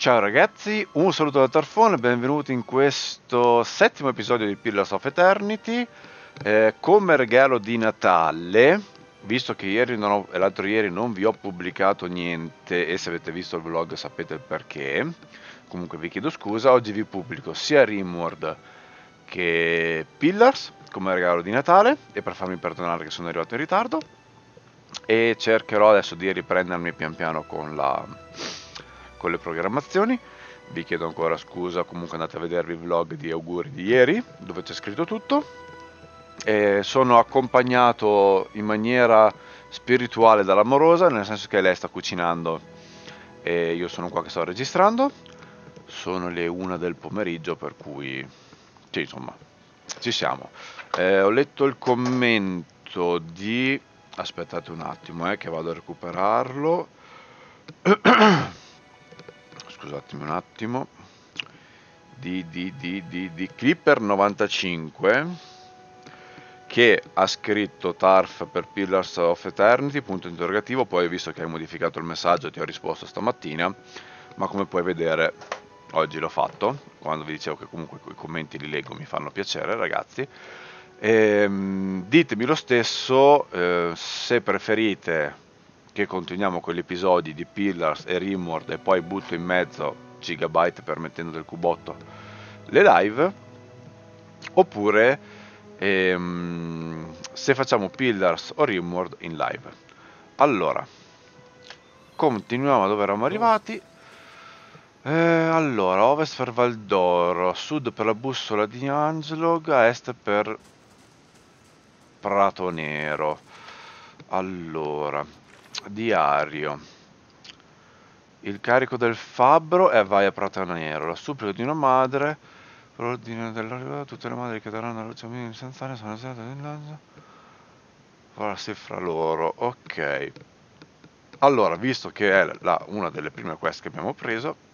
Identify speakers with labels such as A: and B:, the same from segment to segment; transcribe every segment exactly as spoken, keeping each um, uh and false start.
A: Ciao ragazzi, un saluto da Tarfone, benvenuti in questo settimo episodio di Pillars of Eternity. Eh, come regalo di Natale, visto che ieri non ho- e l'altro ieri non vi ho pubblicato niente, e se avete visto il vlog sapete il perché, comunque vi chiedo scusa, oggi vi pubblico sia Rimworld che Pillars come regalo di Natale, e per farmi perdonare che sono arrivato in ritardo, e cercherò adesso di riprendermi pian piano con la con le programmazioni. Vi chiedo ancora scusa, comunque andate a vedervi il vlog di auguri di ieri dove c'è scritto tutto. E sono accompagnato in maniera spirituale dall'amorosa, nel senso che lei sta cucinando e io sono qua che sto registrando. Sono le una del pomeriggio, per cui sì, insomma, ci siamo. Eh, ho letto il commento di... aspettate un attimo, eh, che vado a recuperarlo. Scusatemi un attimo. Di, di, di, di, di Clipper novantacinque, che ha scritto Tarf per Pillars of Eternity, punto interrogativo. Poi, visto che hai modificato il messaggio, ti ho risposto stamattina, ma come puoi vedere oggi l'ho fatto, quando vi dicevo che comunque i commenti li leggo, mi fanno piacere ragazzi. Ehm, ditemi lo stesso eh, se preferite che continuiamo con gli episodi di Pillars e Rimworld e poi butto in mezzo, Gigabyte permettendo del cubotto, le live, oppure ehm, se facciamo Pillars o Rimworld in live. Allora, continuiamo dove eravamo arrivati. Eh, allora, ovest per Valdoro, sud per la bussola di Angelog, a est per Prato Nero. Allora, diario. Il carico del fabbro è vai a Prato Nero. La supplica di una madre, per l'ordine dell'arrivo, tutte le madri che daranno alla luce in istantanea sono state in lancio. Farsi fra loro, ok. Allora, visto che è la, una delle prime quest che abbiamo preso,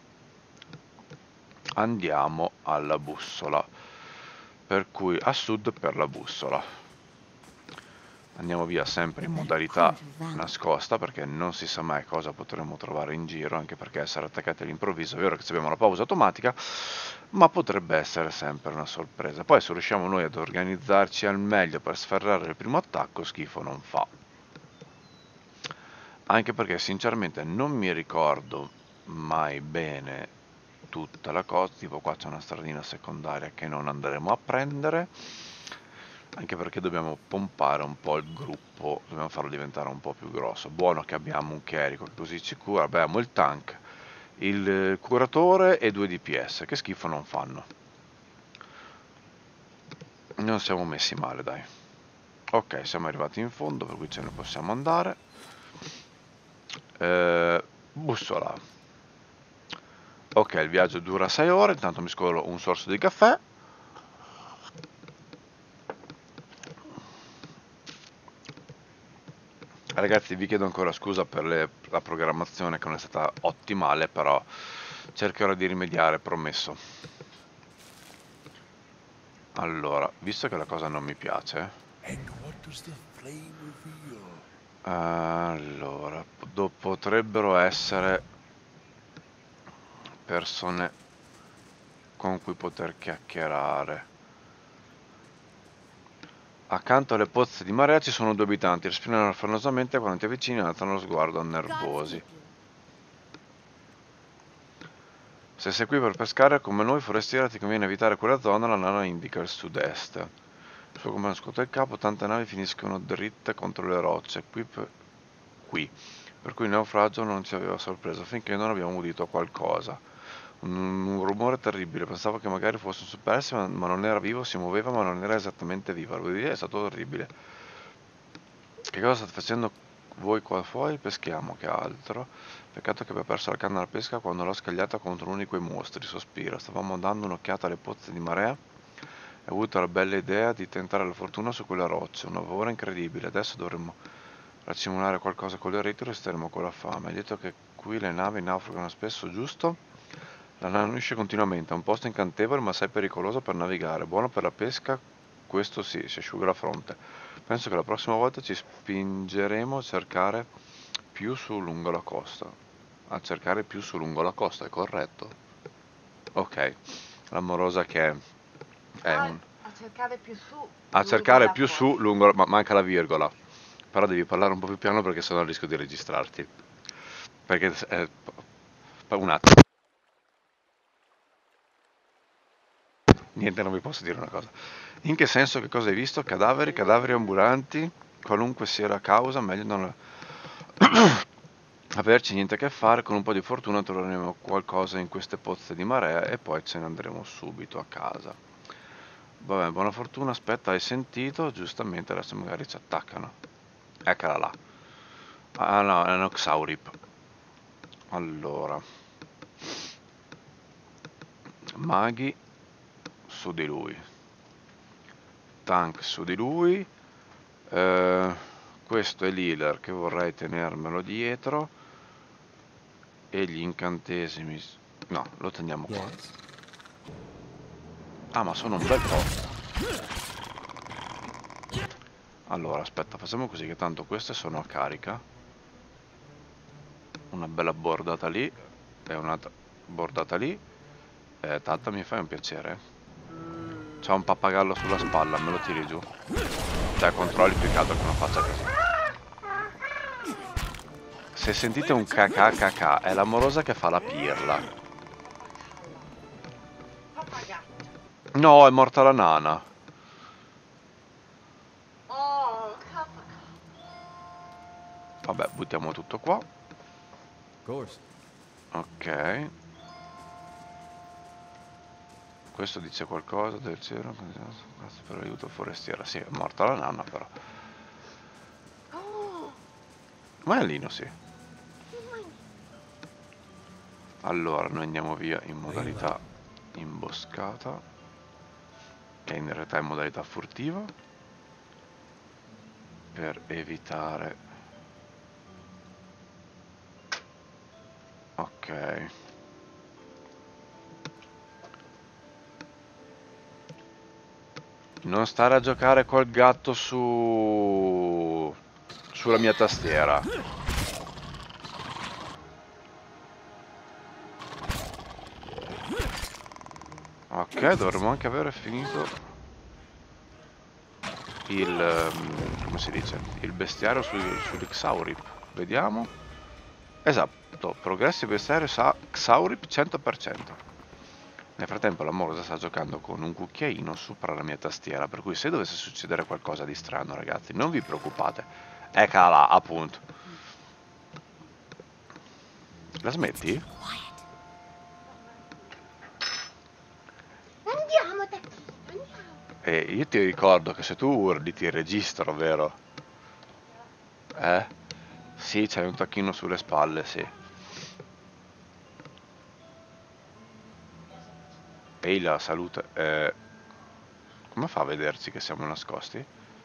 A: andiamo alla bussola, per cui a sud per la bussola. Andiamo via sempre in modalità nascosta, perché non si sa mai cosa potremo trovare in giro, anche perché essere attaccati all'improvviso, è vero che abbiamo la pausa automatica, ma potrebbe essere sempre una sorpresa. Poi se riusciamo noi ad organizzarci al meglio per sferrare il primo attacco, schifo non fa. Anche perché sinceramente non mi ricordo mai bene tutta la cosa, tipo qua c'è una stradina secondaria che non andremo a prendere, anche perché dobbiamo pompare un po' il gruppo, dobbiamo farlo diventare un po' più grosso. Buono che abbiamo un carico che così ci cura, abbiamo il tank, il curatore e due D P S, che schifo non fanno. Non siamo messi male, dai. Ok, siamo arrivati in fondo, per cui ce ne possiamo andare. Eh, bussola. Ok, il viaggio dura sei ore, intanto mi scolo un sorso di caffè. Ragazzi, vi chiedo ancora scusa per le, la programmazione che non è stata ottimale, però cercherò di rimediare, promesso. Allora, visto che la cosa non mi piace, allora, do- potrebbero essere persone con cui poter chiacchierare. Accanto alle pozze di marea ci sono due abitanti, respirano affannosamente quando ti avvicini e alzano lo sguardo nervosi. Se sei qui per pescare come noi forestiera ti conviene evitare quella zona, la nana indica il sud-est. Il suo comando scuote il capo, tante navi finiscono dritte contro le rocce, qui per, qui. per cui il naufragio non ci aveva sorpreso finché non abbiamo udito qualcosa. Un, un rumore terribile, pensavo che magari fosse un superstite, ma, ma non era vivo, si muoveva ma non era esattamente vivo, devo dire, è stato orribile. Che cosa state facendo voi qua fuori? Peschiamo, che altro. Peccato che abbia perso la canna da pesca quando l'ho scagliata contro uno di quei mostri, sospira. Stavamo dando un'occhiata alle pozze di marea e ho avuto la bella idea di tentare la fortuna su quella roccia. Una paura incredibile. Adesso dovremmo racimolare qualcosa con le reti e resteremo con la fame. Hai detto che qui le navi naufragano spesso, giusto? La annuisce continuamente, è un posto incantevole ma assai pericoloso per navigare, buono per la pesca, questo sì, si asciuga la fronte. Penso che la prossima volta ci spingeremo a cercare più su lungo la costa. a cercare più su lungo la costa, è corretto? Ok, l'amorosa che è un...
B: A cercare più su.
A: A cercare più su lungo... ma manca la virgola. Però devi parlare un po' più piano perché sennò rischio di registrarti. Perché... Eh, un attimo. Niente, non vi posso dire una cosa. In che senso, che cosa hai visto? Cadaveri, cadaveri ambulanti, qualunque sia la causa, meglio non averci niente a che fare, con un po' di fortuna troveremo qualcosa in queste pozze di marea e poi ce ne andremo subito a casa. Vabbè, buona fortuna, aspetta, hai sentito? Giustamente adesso magari ci attaccano. Eccola là. Ah no, è uno Xaurip. Allora. Maghi su di lui. Tank su di lui. Eh, questo è l'healer che vorrei tenermelo dietro. E gli incantesimi... No, lo teniamo qua.
C: Yes.
A: Ah, ma sono un bel po'. Allora, aspetta, facciamo così che tanto queste sono a carica. Una bella bordata lì. E un'altra bordata lì. Eh, Tata, mi fai un piacere? C'ha un pappagallo sulla spalla, me lo tiri giù. Cioè, controlli più che altro che non faccia così. Se sentite un kkk, è l'amorosa che fa la pirla. No, è morta la nana.
B: Oh,
A: Vabbè, buttiamo tutto qua.
C: Of course.
A: Ok. Questo dice qualcosa del cielo. Grazie per l'aiuto forestiera. Sì, è morta la nana però. Maialino, sì. Allora, noi andiamo via in modalità imboscata. Che in realtà è in modalità furtiva. Per evitare... Ok. Non stare a giocare col gatto su... sulla mia tastiera. Ok, dovremmo anche aver finito il... Um, come si dice? Il bestiario su, sugli Xaurip. Vediamo. Esatto, progressi bestiario sa Xaurip cento per cento. Nel frattempo la Morosa sta giocando con un cucchiaino sopra la mia tastiera, per cui se dovesse succedere qualcosa di strano, ragazzi, non vi preoccupate. Eccola là, appunto. La smetti?
B: andiamo, Tati, andiamo.
A: E io ti ricordo che se tu urli ti registro, vero? Eh? Sì, c'hai un tacchino sulle spalle, sì. Ehi, la salute. Eh, come fa a vederci che siamo nascosti?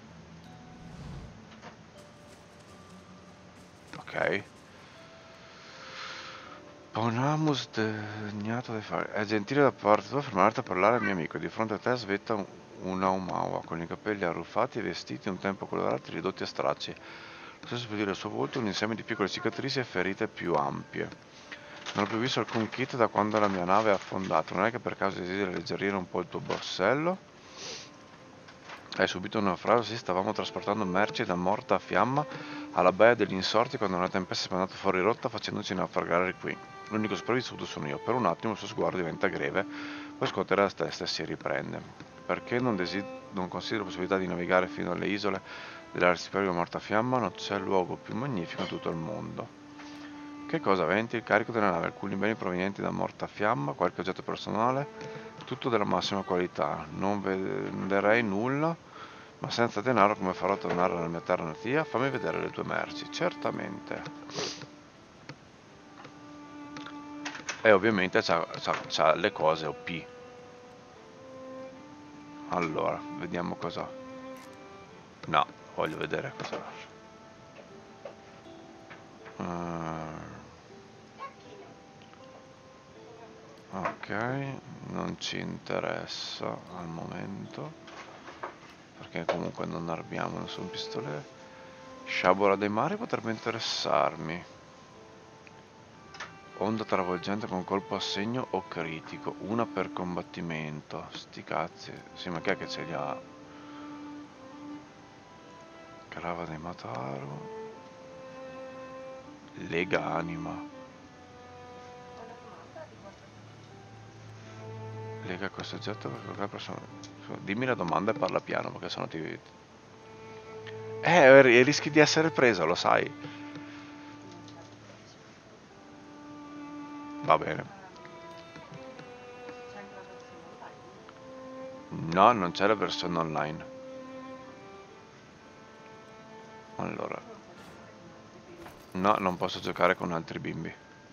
A: Ok. Ponamus degnato di fare. È gentile da parte tua fermarti a parlare al mio amico. Di fronte a te svetta una umaua con i capelli arruffati e vestiti un tempo colorati ridotti a stracci. Lo stesso per dire il suo volto un insieme di piccole cicatrici e ferite più ampie. Non ho più visto alcun kit da quando la mia nave è affondata. Non è che per caso desideri alleggerire un po' il tuo borsello? Hai subito un naufragio? Sì, stavamo trasportando merci da Morta a Fiamma alla baia degli Insorti quando una tempesta è mandata fuori rotta facendoci naufragare qui. L'unico sopravvissuto sono io. Per un attimo il suo sguardo diventa greve, poi scuote la testa e si riprende. Perché non, non considero la possibilità di navigare fino alle isole dell'arcipelago Morta a Fiamma? Non c'è luogo più magnifico in tutto il mondo. Che cosa aventi? Il carico della nave, alcuni beni provenienti da Morta a Fiamma, qualche oggetto personale, tutto della massima qualità. Non venderei nulla, ma senza denaro come farò a tornare nella mia terra natia? Fammi vedere le tue merci, certamente. E ovviamente c'ha le cose O P. Allora, vediamo cosa... No, voglio vedere cosa... Uh... Ok, non ci interessa al momento, perché comunque non abbiamo nessun pistolero. Sciabola dei mari potrebbe interessarmi. Onda travolgente con colpo a segno o critico. Una per combattimento. Sti cazzi. Sì, ma chi è che ce li ha? Crava dei Mataru. Lega anima. Lega questo oggetto per qualche persona. Dimmi la domanda e parla piano perché sennò ti... Eh, rischi di essere presa, lo sai. Va bene. No, non c'è la versione online. Allora. No, non posso giocare con altri bimbi.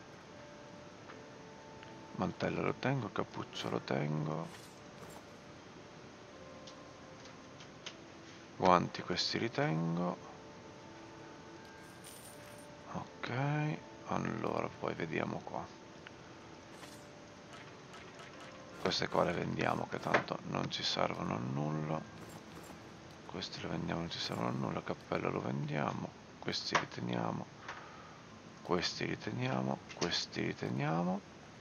A: Mantello lo tengo, cappuccio lo tengo. Guanti questi li tengo. Ok, allora poi vediamo qua. Queste qua le vendiamo che tanto non ci servono a nulla. Questi li vendiamo, non ci servono a nulla. Cappello lo vendiamo. Questi li teniamo. Questi li teniamo. Questi li teniamo.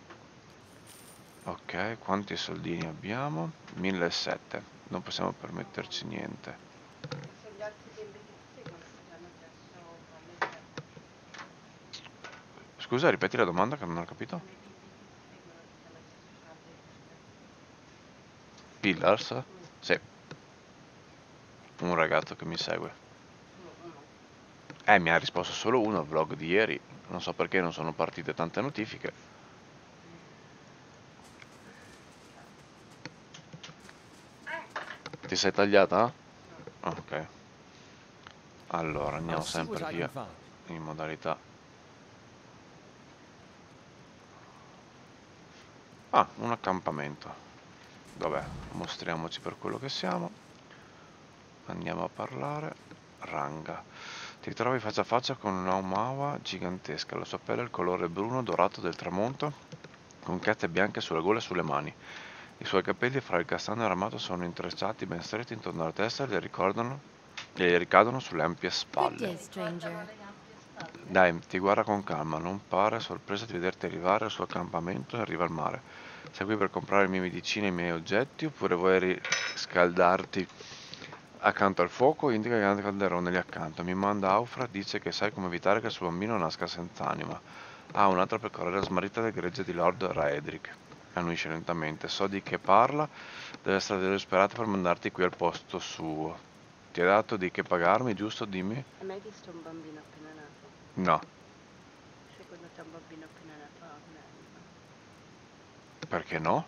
A: Ok, quanti soldini abbiamo? millesettecento. Non possiamo permetterci niente. Scusa, ripeti la domanda che non ho capito. Pillars? Sì. Un ragazzo che mi segue. Eh, mi ha risposto solo uno al vlog di ieri. Non so perché non sono partite tante notifiche. Ti sei tagliata? Ah, ok. Allora, andiamo sempre via in modalità. Ah, un accampamento. Vabbè, mostriamoci per quello che siamo. Andiamo a parlare. Ranga. Ti trovi faccia a faccia con un'Aumawa gigantesca. La sua pelle è il colore bruno dorato del tramonto, con chiazze bianche sulla gola e sulle mani. I suoi capelli fra il castano e il ramato sono intrecciati ben stretti intorno alla testa e le ricordano e gli ricadono sulle ampie spalle. Dai, ti guarda con calma, non pare sorpresa di vederti arrivare al suo accampamento e arriva al mare. Sei qui per comprare le mie medicine e i miei oggetti, oppure vuoi riscaldarti accanto al fuoco? Indica il grande calderone lì accanto. Mi manda Aufra, dice che sai come evitare che il suo bambino nasca senza anima. Ah, un'altra per correre la smarrita del gregge di Lord Raedric. Annuisce lentamente. So di che parla, deve essere disperata per mandarti qui al posto suo. Ti ha dato di che pagarmi, giusto? Dimmi.
B: Hai mai visto un bambino appena nato?
A: No.
B: Secondo te un bambino appena nato ha un'anima?
A: Perché no?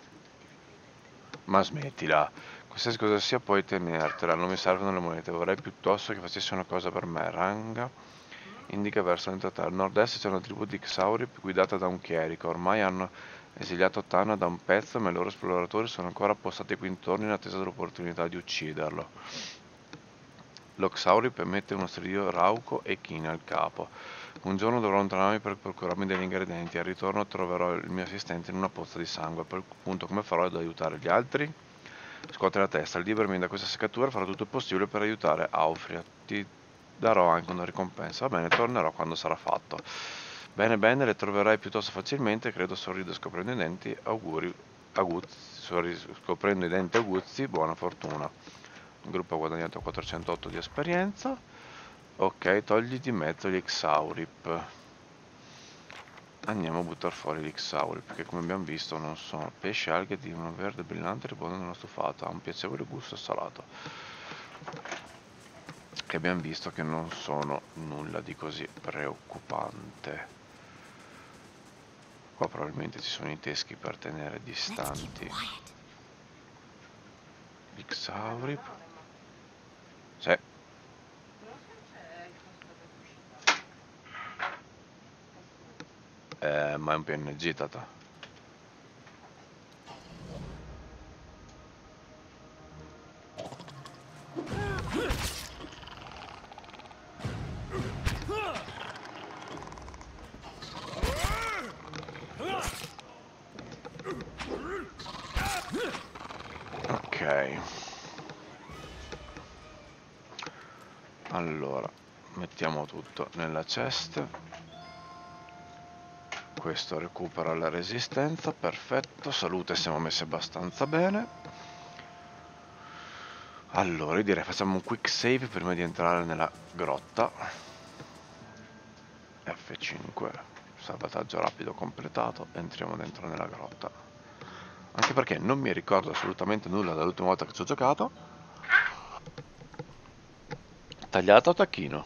A: Ma smettila. Qualsiasi cosa sia puoi tenertela, non mi servono le monete. Vorrei piuttosto che facessi una cosa per me. Ranga indica verso l'entrata. Al nord-est c'è una tribù di Xaurip guidata da un chierico. Ormai hanno esiliato Tana da un pezzo, ma i loro esploratori sono ancora postati qui intorno in attesa dell'opportunità di ucciderlo. Lo Xaurip emette uno stridio rauco e china al capo. Un giorno dovrò allontanarmi per procurarmi degli ingredienti. Al ritorno troverò il mio assistente in una pozza di sangue. A quel punto come farò ad aiutare gli altri? Scuote la testa, liberami da questa seccatura, farò tutto il possibile per aiutare Aufria. Ti darò anche una ricompensa. Va bene, tornerò quando sarà fatto. Bene, bene, le troverai piuttosto facilmente, credo. Sorrido scoprendo i denti. Auguri, aguzzi, sorriso, scoprendo i denti aguzzi, buona fortuna. Il gruppo ha guadagnato quattrocentotto di esperienza. Ok, togli di mezzo gli Xaurip. Andiamo a buttare fuori gli Xaurip, perché come abbiamo visto non sono pesce, alghe di una verde brillante riposo nella stufata, ha un piacevole gusto salato. Che abbiamo visto che non sono nulla di così preoccupante. Qua probabilmente ci sono i teschi per tenere distanti gli Xaurip. Sì. Eh, ma è un P N G, tata. Ok. Allora, mettiamo tutto nella chest. Questo recupera la resistenza, perfetto. Salute, siamo messi abbastanza bene. Allora, io direi facciamo un quick save prima di entrare nella grotta. F cinque, salvataggio rapido completato. Entriamo dentro nella grotta. Anche perché non mi ricordo assolutamente nulla dall'ultima volta che ci ho giocato. Tagliato a tacchino.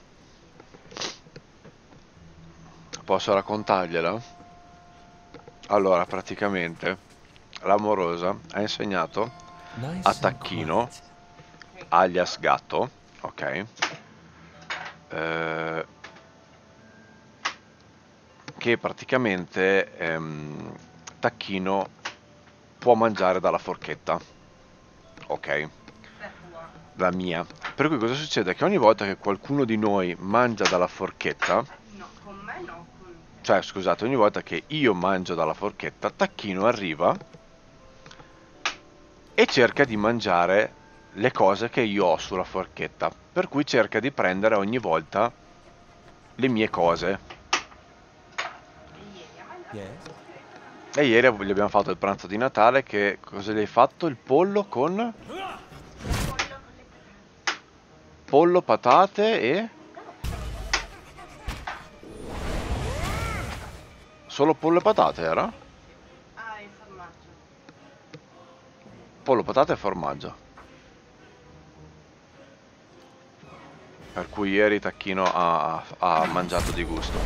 A: Posso raccontargliela? Allora, praticamente l'amorosa ha insegnato a tacchino, alias gatto, ok, eh, che praticamente ehm, tacchino può mangiare dalla forchetta, ok, la mia. Per cui cosa succede? Che ogni volta che qualcuno di noi mangia dalla forchetta,
B: No, con me no. Con...
A: cioè scusate, ogni volta che io mangio dalla forchetta, tacchino arriva e cerca di mangiare le cose che io ho sulla forchetta, per cui cerca di prendere ogni volta le mie cose.
C: Yes.
A: E ieri gli abbiamo fatto il pranzo di Natale. Che cosa gli hai fatto? Il pollo con pollo, patate e solo pollo e patate era?
B: Ah, il formaggio.
A: Pollo, patate e formaggio. Per cui ieri Tacchino ha, ha mangiato di gusto,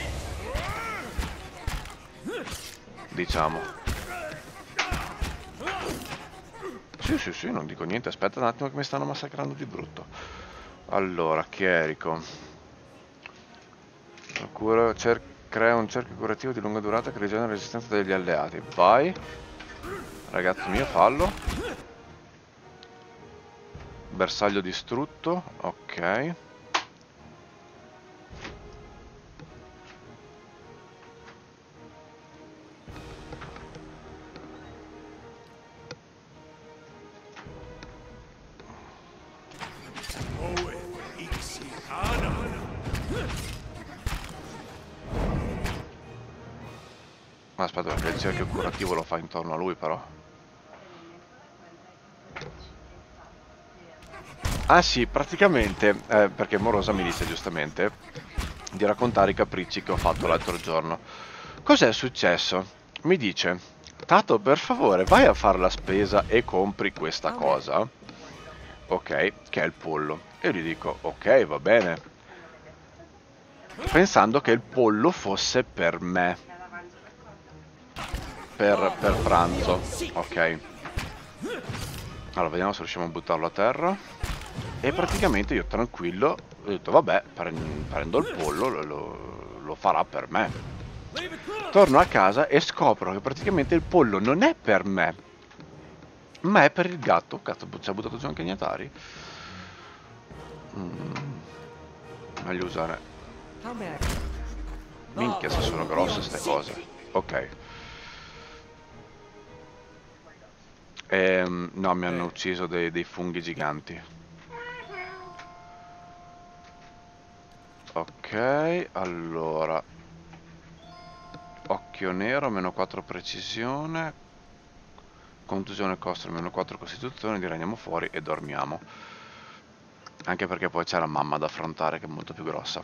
A: diciamo. Sì, sì, sì, non dico niente. Aspetta un attimo che mi stanno massacrando di brutto. Allora, Chierico. Cura, cer crea un cerchio curativo di lunga durata che rigenera la resistenza degli alleati. Vai. Ragazzo mio, fallo. Bersaglio distrutto. Ok. Ma aspetta, perché il cerchio curativo lo fa intorno a lui, però. Ah sì, praticamente, eh, perché Morosa mi disse giustamente di raccontare i capricci che ho fatto l'altro giorno. Cos'è successo? Mi dice: Tato, per favore, vai a fare la spesa e compri questa cosa. Ok, che è il pollo. E io gli dico: ok, va bene. Pensando che il pollo fosse per me. Per, per pranzo. Ok. Allora, vediamo se riusciamo a buttarlo a terra. E praticamente io tranquillo ho detto: vabbè, prendo il pollo, lo, lo, lo farà per me. Torno a casa e scopro che praticamente il pollo non è per me, ma è per il gatto. Cazzo, ci ha buttato giù anche gli atari. Mm. Meglio usare. Minchia, se sono grosse ste cose. Ok. Ehm, no, mi hanno ucciso dei, dei funghi giganti. Ok, allora. Occhio nero, meno quattro precisione. Contusione costa meno quattro costituzione. Direi andiamo fuori e dormiamo. Anche perché poi c'è la mamma da affrontare, che è molto più grossa.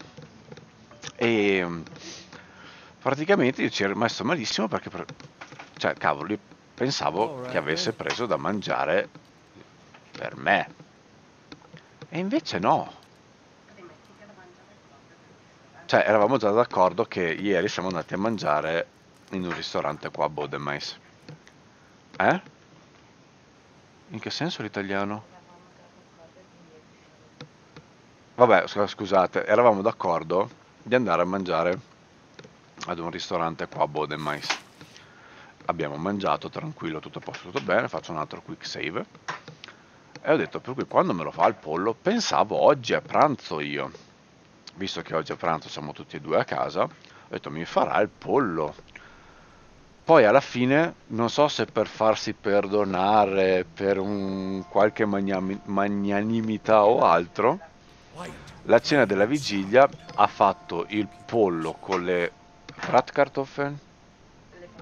A: E praticamente io ci ero rimasto malissimo perché, cioè, cavolo, io pensavo che avesse preso da mangiare per me. E invece no. Cioè, eravamo già d'accordo che ieri siamo andati a mangiare in un ristorante qua a Bodemais. Eh? In che senso l'italiano? Vabbè, scusate, eravamo d'accordo di andare a mangiare ad un ristorante qua a Bodemais. Abbiamo mangiato, tranquillo, tutto a posto, tutto bene, faccio un altro quick save. E ho detto, per cui quando me lo fa il pollo, pensavo oggi a pranzo io. Visto che oggi a pranzo siamo tutti e due a casa, ho detto, mi farà il pollo. Poi alla fine, non so se per farsi perdonare, per un qualche magnami- magnanimità o altro, la cena della vigilia ha fatto il pollo con le Bratkartoffeln,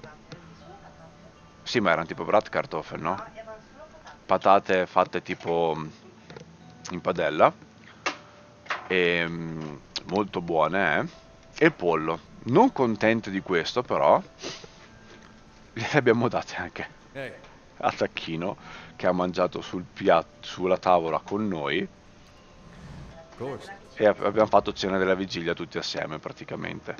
A: Sì, ma erano tipo Bratkartoffel, no? Patate fatte tipo in padella. E, mm, molto buone, eh? E il pollo. Non contento di questo, però, gliele abbiamo date anche
C: Hey,
A: a Tacchino, che ha mangiato sul piatto, sulla tavola con noi.
C: of course.
A: E ab- abbiamo fatto cena della vigilia tutti assieme, praticamente.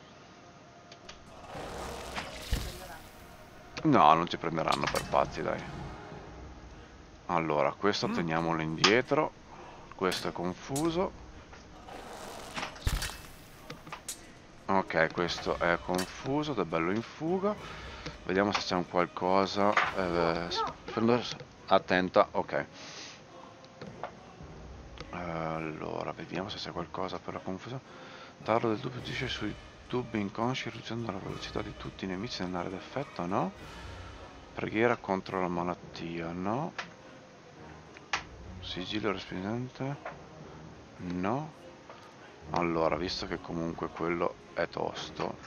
A: No, non ci prenderanno per pazzi, dai. Allora, questo teniamolo indietro. Questo è confuso. Ok, questo è confuso, ed è bello in fuga. Vediamo se c'è un qualcosa. Eh, prendo- attenta, ok. Allora, vediamo se c'è qualcosa per la confusione. Tarlo del dubbio agisce sui tubi inconsci, riducendo la velocità di tutti i nemici nell'area d'effetto, no? Preghiera contro la malattia, no? Sigillo respingente, no? Allora, visto che comunque quello è tosto,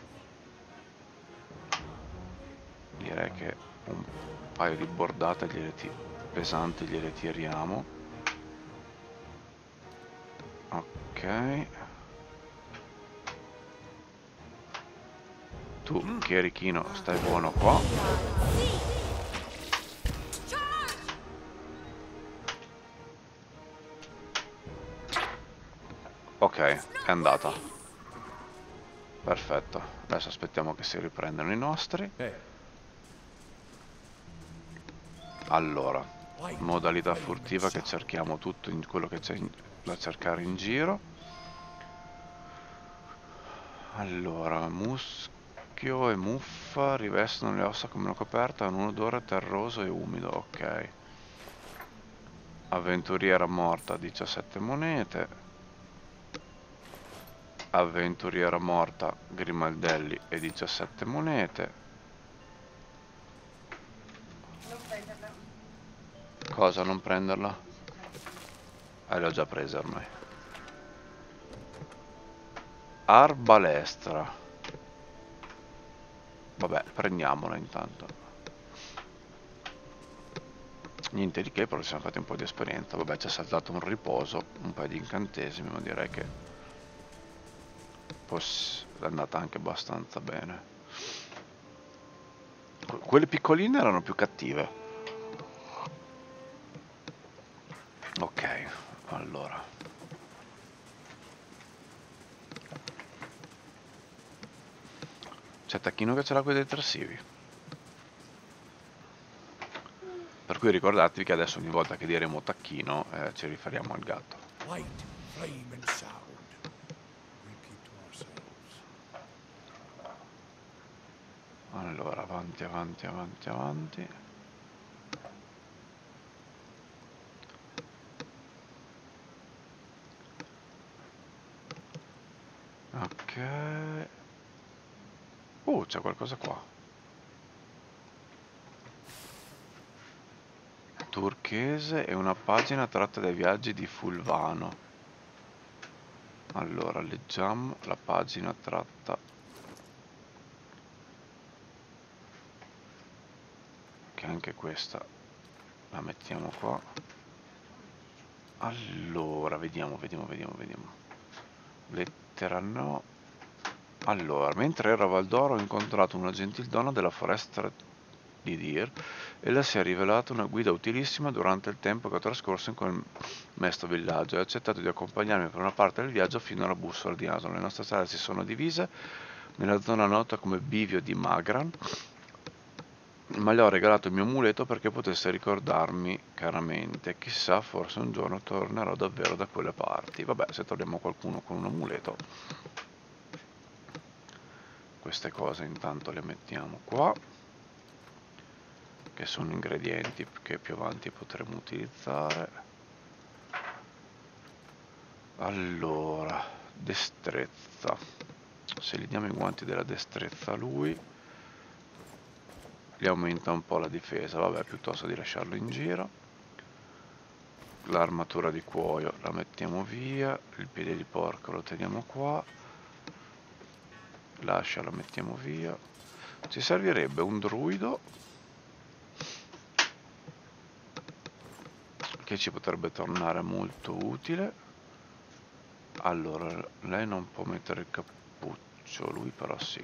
A: direi che un paio di bordate gliele ti- pesanti gliele tiriamo. Ok. Tu, chierichino, stai buono qua. Ok, è andata. Perfetto. Adesso aspettiamo che si riprendano i nostri.
C: Hey,
A: Allora,
C: white
A: modalità
C: flame and
A: furtiva che
C: sound.
A: cerchiamo tutto in quello che c'è in- da cercare in giro. Allora, muschio e muffa rivestono le ossa come una coperta, hanno un odore terroso e umido, ok. Avventuriera morta, diciassette monete. Avventuriera morta, Grimaldelli e diciassette monete. Cosa non prenderla? Eh, l'ho già presa ormai. Arbalestra. Vabbè, prendiamola intanto. Niente di che, però ci siamo fatti un po' di esperienza. Vabbè, ci è saltato un riposo, un paio di incantesimi, ma direi che poss- è andata anche abbastanza bene. Que- quelle piccoline erano più cattive. Ok, allora. C'è Tacchino che ce l'ha con i detersivi. Per cui ricordatevi che adesso ogni volta che diremo Tacchino eh, ci riferiamo al gatto.
C: White flame and sound. Repeat to ourselves.
A: Allora, avanti, avanti, avanti, avanti. Ok. Uh, c'è qualcosa qua. Turchese e una pagina tratta dai viaggi di Fulvano. Allora, leggiamo la pagina tratta. Che anche questa la mettiamo qua. Allora, vediamo, vediamo, vediamo, vediamo. Lettera no. Allora, mentre ero a Valdoro ho incontrato una gentildonna della foresta di Dir e le si è rivelata una guida utilissima durante il tempo che ho trascorso in quel mesto villaggio e ha accettato di accompagnarmi per una parte del viaggio fino alla bussola di Asolo. Le nostre strade si sono divise nella zona nota come Bivio di Magran, ma le ho regalato il mio amuleto perché potesse ricordarmi caramente. Chissà, forse un giorno tornerò davvero da quelle parti. Vabbè, se troviamo qualcuno con un amuleto, queste cose intanto le mettiamo qua, che sono ingredienti che più avanti potremo utilizzare. Allora, destrezza. Se gli diamo i guanti della destrezza a lui, gli aumenta un po' la difesa. Vabbè, piuttosto di lasciarlo in giro. L'armatura di cuoio la mettiamo via, il piede di porco lo teniamo qua, l'ascia la mettiamo via. Ci servirebbe un druido che ci potrebbe tornare molto utile. Allora, lei non può mettere il cappuccio, lui però sì.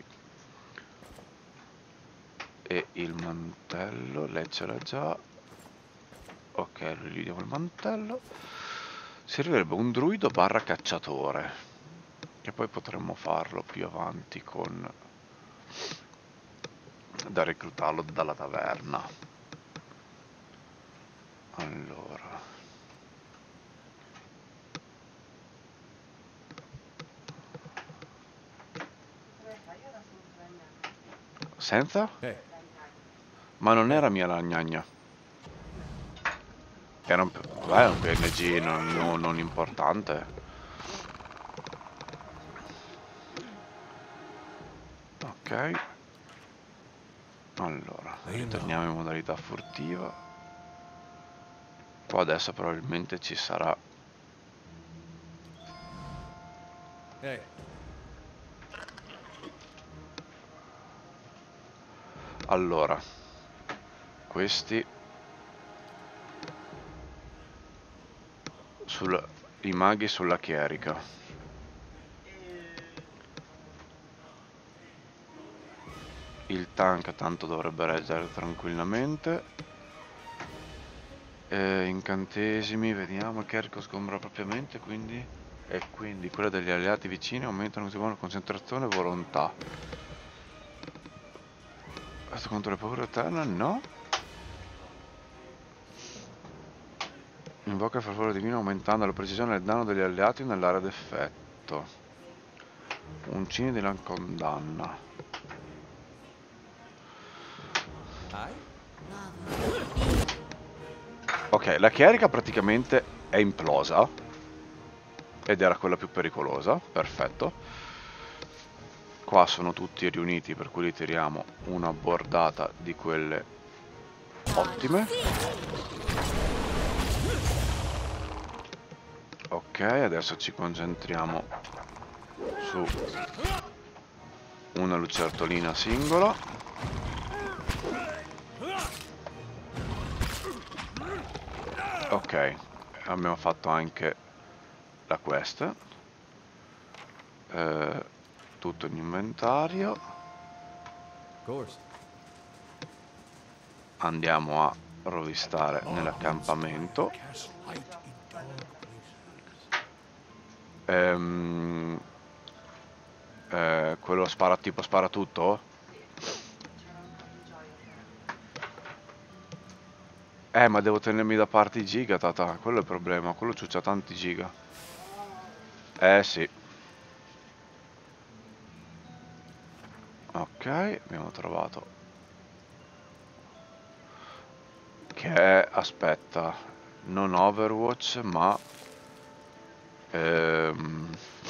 A: E il mantello, lei ce l'ha già. Ok, lui gli diamo il mantello. Servirebbe un druido barra cacciatore, e poi potremmo farlo più avanti con da reclutarlo dalla taverna. Allora, senza?
C: Hey,
A: Ma non era mia la gnagna. Era un, beh, un P N G non, non- non importante. Ok. Allora, ritorniamo in modalità furtiva. Qua adesso probabilmente ci sarà.
C: hey,
A: Allora, questi sul, i maghi sulla chierica. Il tank tanto dovrebbe reggere tranquillamente. Eh, incantesimi, vediamo. Il chierico sgombra propriamente, quindi. E quindi quella degli alleati vicini aumentano la concentrazione e volontà. Questo contro le paure eterne? No. Invoca il favore divino aumentando la precisione del danno degli alleati nell'area d'effetto. Uncini di la condanna. Ok, la chierica praticamente è implosa. Ed era quella più pericolosa. Perfetto. Qua sono tutti riuniti, per cui li tiriamo una bordata di quelle ottime. Ok, adesso ci concentriamo su una lucertolina singola. Ok, abbiamo fatto anche la quest. Eh, tutto in inventario.
C: of course.
A: Andiamo a rovistare nell'accampamento.
C: Cast light in dark places.
A: Ehm, eh, quello spara tipo spara tutto? Eh, ma devo tenermi da parte i giga, tata. Quello è il problema. Quello ciuccia tanti giga. Eh sì. Ok, abbiamo trovato. Che è, aspetta, non Overwatch, ma ehm,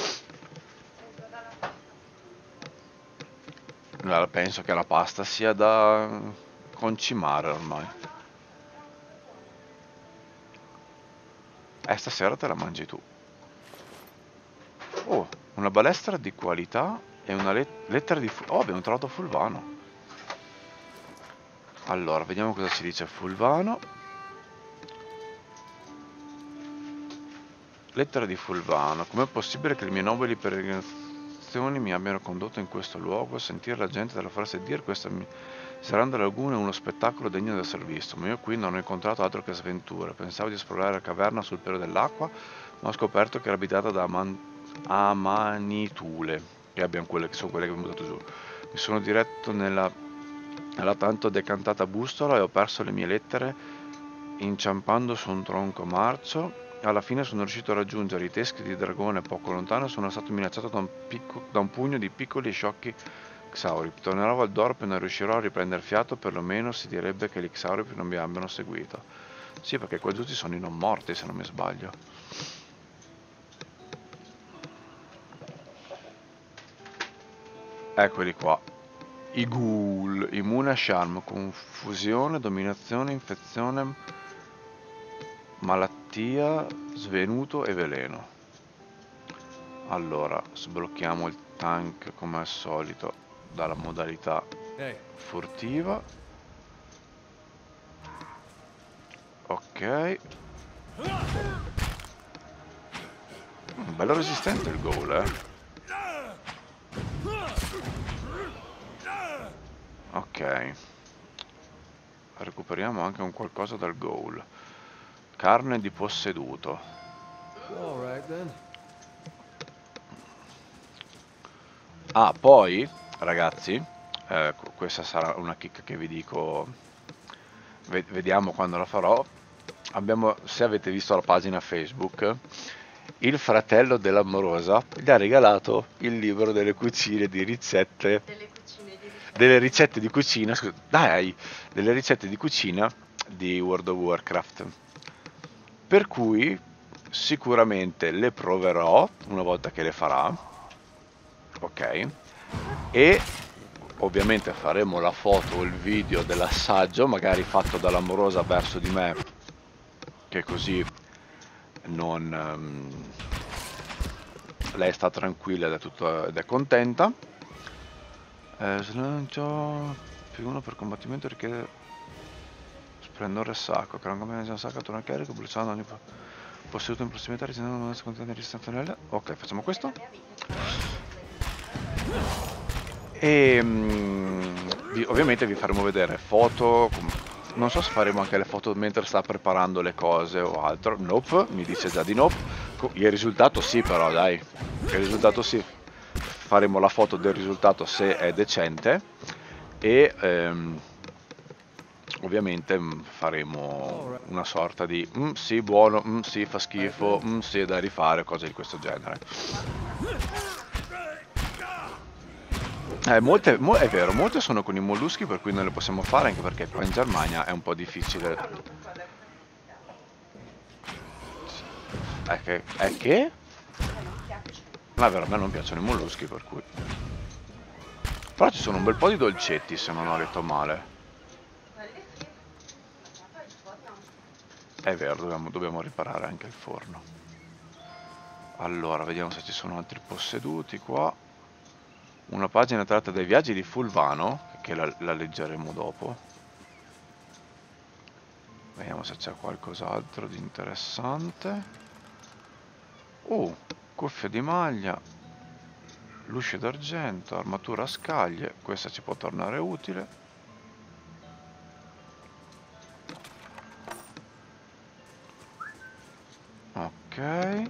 A: la- penso che la pasta sia da concimare ormai. Eh, stasera te la mangi tu. Oh, una balestra di qualità e una let- lettera di... Fu- oh, abbiamo trovato Fulvano. Allora, vediamo cosa ci dice Fulvano. Lettera di Fulvano. Com'è possibile che le mie nobili peregrinazioni mi abbiano condotto in questo luogo? Sentire la gente della foresta e dire questa mi... saranno le lagune uno spettacolo degno di essere visto, ma io qui non ho incontrato altro che sventure. Pensavo di esplorare la caverna sul pelo dell'acqua, ma ho scoperto che era abitata da aman... amanitule, che abbiamo quelle che sono quelle che abbiamo buttato giù. Mi sono diretto nella, nella tanto decantata bustola e ho perso le mie lettere inciampando su un tronco marcio. Alla fine sono riuscito a raggiungere i teschi di dragone poco lontano e sono stato minacciato da un, picco, da un pugno di piccoli e sciocchi Xaurip. Tornerò al Dorp e non riuscirò a riprendere fiato, perlomeno si direbbe che gli Xaurip non mi abbiano seguito. Sì, perché qua giù ci sono i non morti, se non mi sbaglio. Eccoli qua. I ghoul, immune a charm, confusione, dominazione, infezione, malattia, svenuto e veleno. Allora, sblocchiamo il tank come al solito dalla modalità
C: Hey.
A: Furtiva. Ok. Mm, bello resistente il ghoul, eh. Ok. Recuperiamo anche un qualcosa dal ghoul. Carne di posseduto.
C: All right then.
A: Ah, poi, ragazzi, eh, questa sarà una chicca che vi dico, ve- vediamo quando la farò. Abbiamo, se avete visto la pagina Facebook, il fratello dell'amorosa gli ha regalato il libro delle cucine di ricette,
B: Delle cucine di ricette.
A: delle ricette di cucina, scusa, dai, delle ricette di cucina di World of Warcraft. Per cui sicuramente le proverò una volta che le farà, ok? E ovviamente faremo la foto o il video dell'assaggio, magari fatto dall'amorosa verso di me, che così non, ehm, lei sta tranquilla ed è, tutto, ed è contenta. Eh, slancio più uno per combattimento richiede splendore sacro, che non combina sacro, torna carico, bruciando ogni posseduto in prossimità, rigenerando una seconda di distanza. Ok, facciamo questo. E mm, vi- ovviamente vi faremo vedere foto. com- Non so se faremo anche le foto mentre sta preparando le cose o altro. Nope, mi dice già di nope. Co- Il risultato sì, però dai. Il risultato sì. Faremo la foto del risultato se è decente. E ehm, ovviamente mm, faremo una sorta di mm, sì, buono, mm, sì, fa schifo, mm, sì, è da rifare, cose di questo genere. Eh, molte, mo- è vero, molte sono con i molluschi per cui non le possiamo fare anche perché qua in Germania è un po' difficile. È che? È che? Ma vero, a me non piacciono i molluschi per cui. Però ci sono un bel po' di dolcetti se non ho letto male. È vero, dobbiamo, dobbiamo riparare anche il forno. Allora, vediamo se ci sono altri posseduti qua. Una pagina tratta dai viaggi di Fulvano, che la, la leggeremo dopo. Vediamo se c'è qualcos'altro di interessante. Uh, cuffia di maglia, luce d'argento, armatura a scaglie, questa ci può tornare utile. Ok.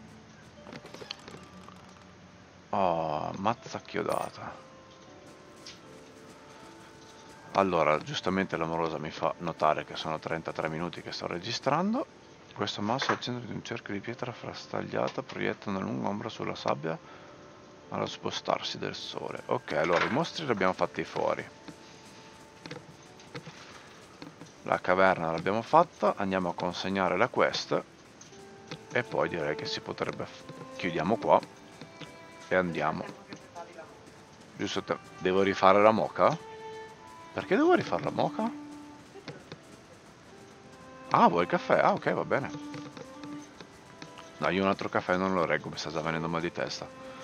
A: Oh, mazza chiodata. Allora, giustamente l'amorosa mi fa notare che sono trentatré minuti che sto registrando. Questo masso è al centro di un cerchio di pietra frastagliata, proietta una lunga ombra sulla sabbia allo spostarsi del sole. Ok, allora i mostri li abbiamo fatti fuori. La caverna l'abbiamo fatta, andiamo a consegnare la quest e poi direi che si potrebbe... Chiudiamo qua e andiamo. Giusto, te... devo rifare la moca? Perché devo rifare la moca? Ah, vuoi il caffè? Ah, ok, va bene. No, io un altro caffè non lo reggo, mi sta già venendo mal di testa.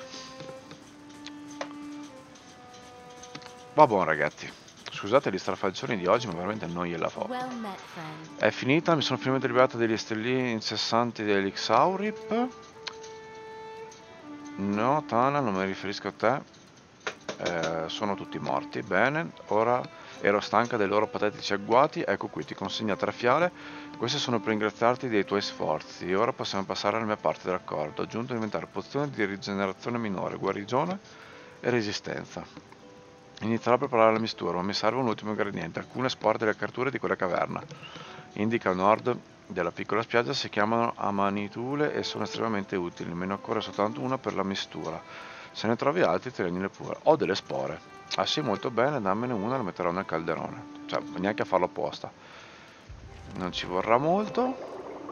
A: Va buon ragazzi. Scusate gli strafalcioni di oggi, ma veramente non gliela fo. È finita, mi sono finalmente liberato degli stellini incessanti dell'Ixaurip. No, Tana, non mi riferisco a te. Eh, sono tutti morti, bene. Ora ero stanca dei loro patetici agguati. Ecco qui, ti consegno tre fiale. Queste sono per ringraziarti dei tuoi sforzi. Ora possiamo passare alla mia parte dell'accordo. Ho aggiunto a inventare pozioni di rigenerazione minore, guarigione e resistenza. Inizierò a preparare la mistura, ma mi serve un ultimo ingrediente. Alcune spore delle creature di quella caverna. Indica a nord della piccola spiaggia, si chiamano amanitule e sono estremamente utili. Me ne occorre soltanto una per la mistura. Se ne trovi altri, tienile pure. Ho delle spore. Ah sì, molto bene, dammene una e la metterò nel calderone. Cioè, neanche a farlo apposta. Non ci vorrà molto.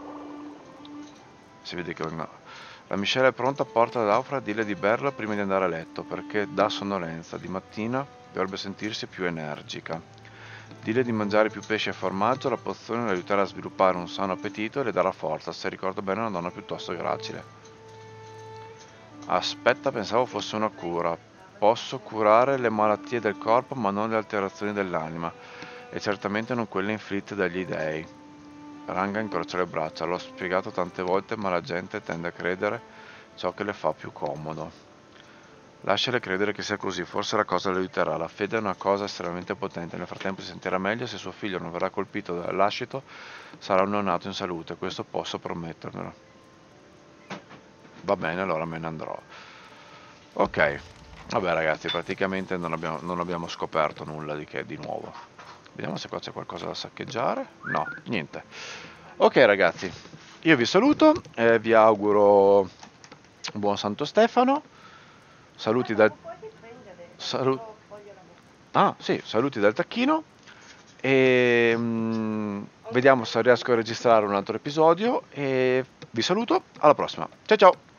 A: Si vede che no. La miscela è pronta, porta ad Aufra, dille di berla prima di andare a letto, perché dà sonnolenza. Di mattina dovrebbe sentirsi più energica. Dille di mangiare più pesce e formaggio, la pozione le aiuterà a sviluppare un sano appetito e le darà forza. Se ricordo bene è una donna piuttosto gracile. Aspetta, pensavo fosse una cura. posso curare le malattie del corpo ma non le alterazioni dell'anima, e certamente non quelle inflitte dagli dei. Ranga incrocia le braccia. L'ho spiegato tante volte, ma la gente tende a credere ciò che le fa più comodo. Lasciale credere che sia così, forse la cosa le aiuterà. La fede è una cosa estremamente potente. Nel frattempo si sentirà meglio. Se suo figlio non verrà colpito dall'ascito, sarà un neonato in salute, questo posso promettermelo. Va bene, allora me ne andrò. Ok, vabbè ragazzi, praticamente non abbiamo, non abbiamo scoperto nulla di che di nuovo. Vediamo se qua c'è qualcosa da saccheggiare. No, niente. Ok ragazzi, io vi saluto e vi auguro buon Santo Stefano. Saluti dal... Salu... Ah, sì, saluti dal tacchino. E mm, vediamo se riesco a registrare un altro episodio. E vi saluto, alla prossima. Ciao ciao!